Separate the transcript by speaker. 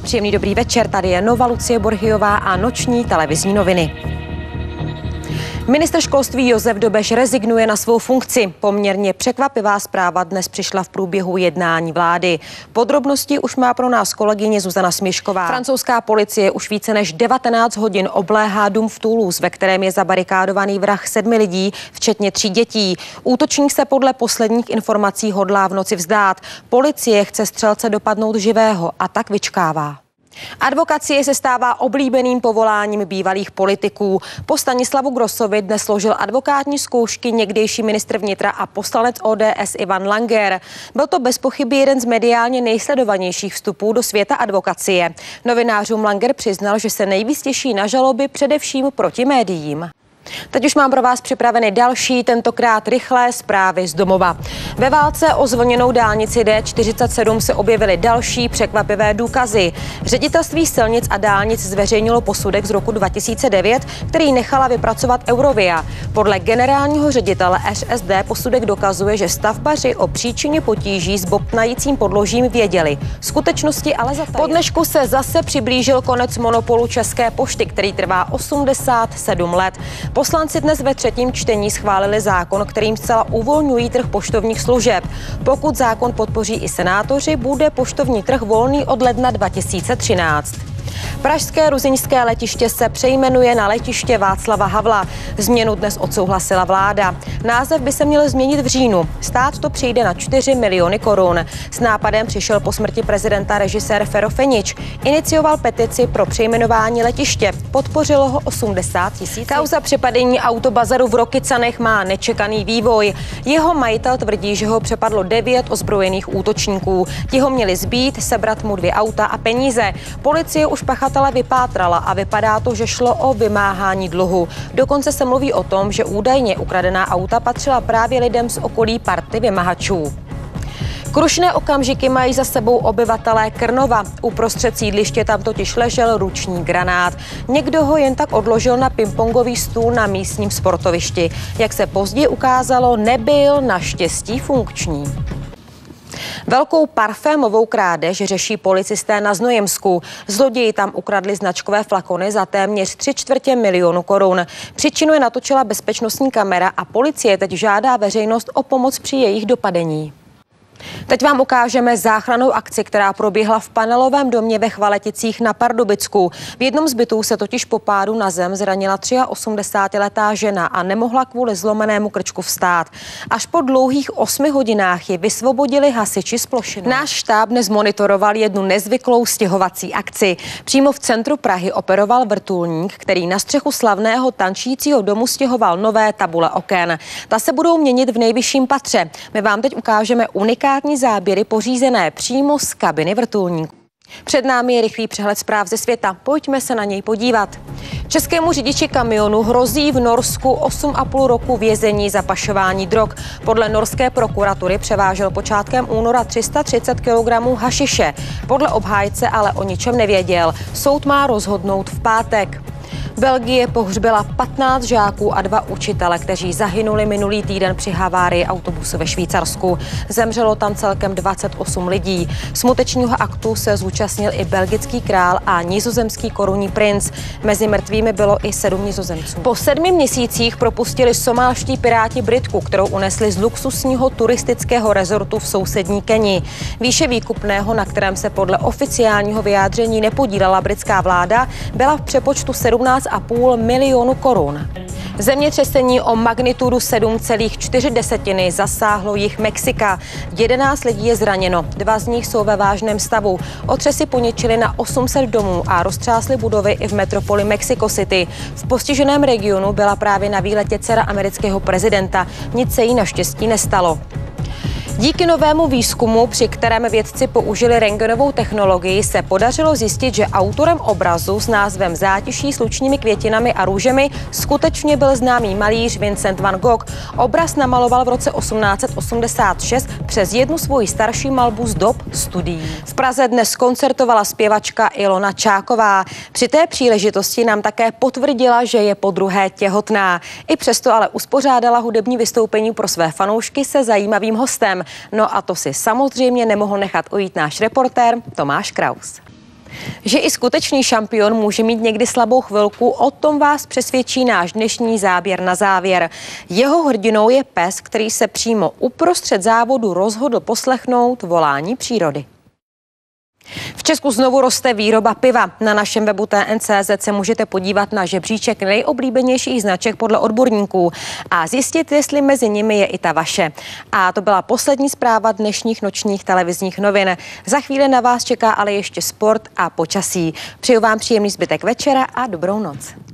Speaker 1: Příjemný dobrý večer, tady je Nova Lucie Borhiová a noční televizní noviny. Ministr školství Josef Dobeš rezignuje na svou funkci. Poměrně překvapivá zpráva dnes přišla v průběhu jednání vlády. Podrobnosti už má pro nás kolegyně Zuzana Směšková. Francouzská policie už více než 19 hodin obléhá dům v Toulouse, ve kterém je zabarikádovaný vrah 7 lidí, včetně 3 dětí. Útočník se podle posledních informací hodlá v noci vzdát. Policie chce střelce dopadnout živého a tak vyčkává. Advokacie se stává oblíbeným povoláním bývalých politiků. Po Stanislavu Grossovi dnes složil advokátní zkoušky někdejší ministr vnitra a poslanec ODS Ivan Langer. Byl to bez pochyby jeden z mediálně nejsledovanějších vstupů do světa advokacie. Novinářům Langer přiznal, že se nejvíc těší na žaloby především proti médiím. Teď už mám pro vás připraveny další, tentokrát rychlé zprávy z domova. Ve válce o zvlněnou dálnici D47 se objevily další překvapivé důkazy. Ředitelství silnic a dálnic zveřejnilo posudek z roku 2009, který nechala vypracovat Eurovia. Podle generálního ředitele ŘSD posudek dokazuje, že stavbaři o příčině potíží s bobtnajícím podložím věděli. Skutečnosti ale zatajili. Po dnešku se zase přiblížil konec monopolu České pošty, který trvá 87 let. Poslanci dnes ve třetím čtení schválili zákon, kterým zcela uvolňují trh poštovních služeb. Pokud zákon podpoří i senátoři, bude poštovní trh volný od ledna 2013. Pražské ruzyňské letiště se přejmenuje na letiště Václava Havla. Změnu dnes odsouhlasila vláda. Název by se měl změnit v říjnu. Stát to přijde na 4 miliony korun. S nápadem přišel po smrti prezidenta režisér Fero Fenič. Inicioval petici pro přejmenování letiště. Podpořilo ho 80 000. Kauza přepadení autobazaru v Rokycanech má nečekaný vývoj. Jeho majitel tvrdí, že ho přepadlo 9 ozbrojených útočníků. Ti ho měli zbít, sebrat mu 2 auta a peníze. Policie už pachatele vypátrala a vypadá to, že šlo o vymáhání dluhu. Dokonce se mluví o tom, že údajně ukradená auta patřila právě lidem z okolí party vymahačů. Krušné okamžiky mají za sebou obyvatelé Krnova. Uprostřed sídliště tam totiž ležel ruční granát. Někdo ho jen tak odložil na pingpongový stůl na místním sportovišti. Jak se později ukázalo, nebyl naštěstí funkční. Velkou parfémovou krádež řeší policisté na Znojemsku. Zloději tam ukradli značkové flakony za téměř 3/4 milionu korun. Příčinu je natočila bezpečnostní kamera a policie teď žádá veřejnost o pomoc při jejich dopadení. Teď vám ukážeme záchrannou akci, která proběhla v panelovém domě ve Chvaleticích na Pardubicku. V jednom z bytů se totiž po pádu na zem zranila 83letá žena a nemohla kvůli zlomenému krčku vstát. Až po dlouhých 8 hodinách ji vysvobodili hasiči z plošiny. Náš štáb dnes monitoroval jednu nezvyklou stěhovací akci. Přímo v centru Prahy operoval vrtulník, který na střechu slavného tančícího domu stěhoval nové tabule oken. Ta se budou měnit v nejvyšším patře. My vám teď ukážeme unikátní záběry pořízené přímo z kabiny vrtulníku. Před námi je rychlý přehled zpráv ze světa. Pojďme se na něj podívat. Českému řidiči kamionu hrozí v Norsku 8,5 roku vězení za pašování drog. Podle norské prokuratury převážel počátkem února 330 kg hašiše. Podle obhájce ale o ničem nevěděl. Soud má rozhodnout v pátek. Belgie pohřbila 15 žáků a 2 učitele, kteří zahynuli minulý týden při havárii autobusu ve Švýcarsku. Zemřelo tam celkem 28 lidí. Smutečního aktu se zúčastnil i belgický král a nizozemský korunní princ. Mezi mrtvými bylo i 7 Nizozemců. Po 7 měsících propustili somálští piráti Britku, kterou unesli z luxusního turistického rezortu v sousední Keni. Výše výkupného, na kterém se podle oficiálního vyjádření nepodílela britská vláda, byla v přepočtu 17,5 milionu korun. Zemětřesení o magnitudu 7,4 zasáhlo jih Mexika. 11 lidí je zraněno, 2 z nich jsou ve vážném stavu. Otřesy poničily na 800 domů a roztřásly budovy i v metropoli Mexico City. V postiženém regionu byla právě na výletě dcera amerického prezidenta. Nic se jí naštěstí nestalo. Díky novému výzkumu, při kterém vědci použili rentgenovou technologii, se podařilo zjistit, že autorem obrazu s názvem Zátiší s lučními květinami a růžemi skutečně byl známý malíř Vincent van Gogh. Obraz namaloval v roce 1886 přes jednu svoji starší malbu z dob studií. V Praze dnes koncertovala zpěvačka Ilona Čáková. Při té příležitosti nám také potvrdila, že je podruhé těhotná. I přesto ale uspořádala hudební vystoupení pro své fanoušky se zajímavým hostem. No a to si samozřejmě nemohl nechat ujít náš reportér Tomáš Kraus. Že i skutečný šampion může mít někdy slabou chvilku, o tom vás přesvědčí náš dnešní záběr na závěr. Jeho hrdinou je pes, který se přímo uprostřed závodu rozhodl poslechnout volání přírody. V Česku znovu roste výroba piva. Na našem webu TN.cz se můžete podívat na žebříček nejoblíbenějších značek podle odborníků a zjistit, jestli mezi nimi je i ta vaše. A to byla poslední zpráva dnešních nočních televizních novin. Za chvíli na vás čeká ale ještě sport a počasí. Přeju vám příjemný zbytek večera a dobrou noc.